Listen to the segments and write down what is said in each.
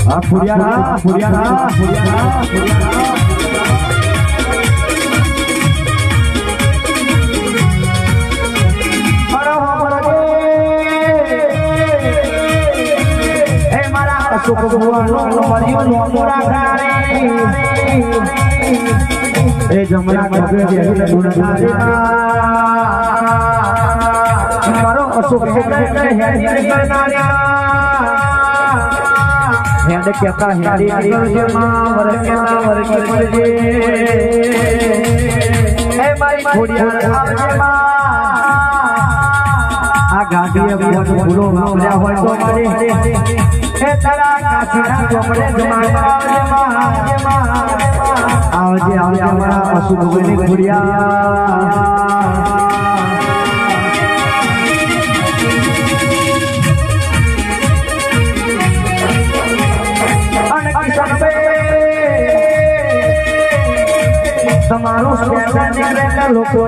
તમારું લોકો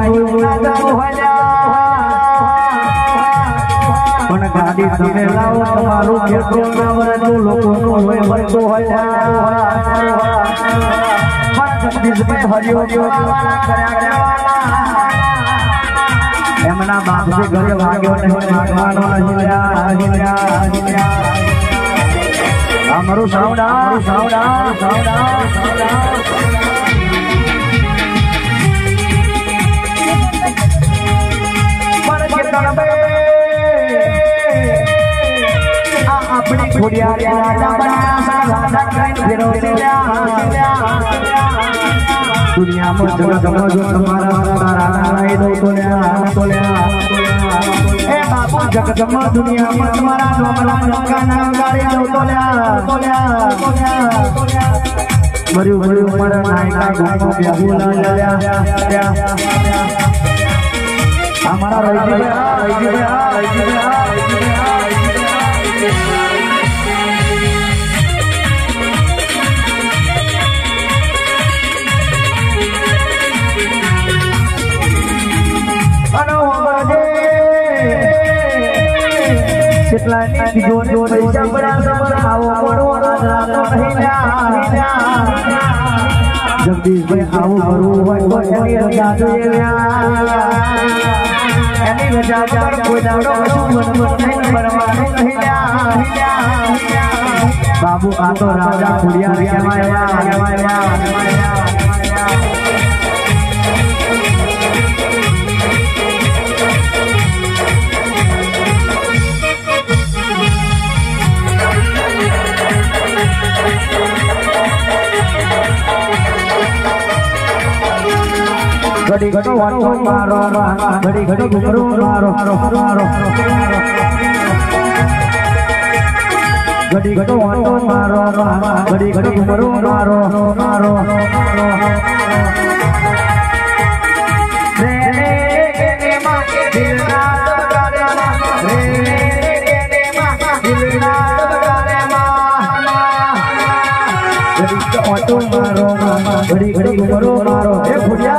પણ ગાડી તમે લાવો તમારું પેટ્રોલ ના વરતું લોકો હોય વળતો હોય એમના બાપથી ઘરે વાગ્યો માગવાનો અમારું સાવડા अपनी दुनिया में जगत में जो तुम्हारा नारायण दो ए बाबा जगत में दुनिया में तुम्हारा नारायण दो मरियो मरियो मरा नायका गुनो बेहुला हमारा रही जगदीश भाई आओ बाबू आ तो राजा घड़ी घड़ी वाटो मारो घड़ी घड़ी घुमरो मारो घड़ी घड़ी वाटो मारो घड़ी घड़ी घुमरो मारो घड़ी घड़ी घुमरो मारो हे भुजिया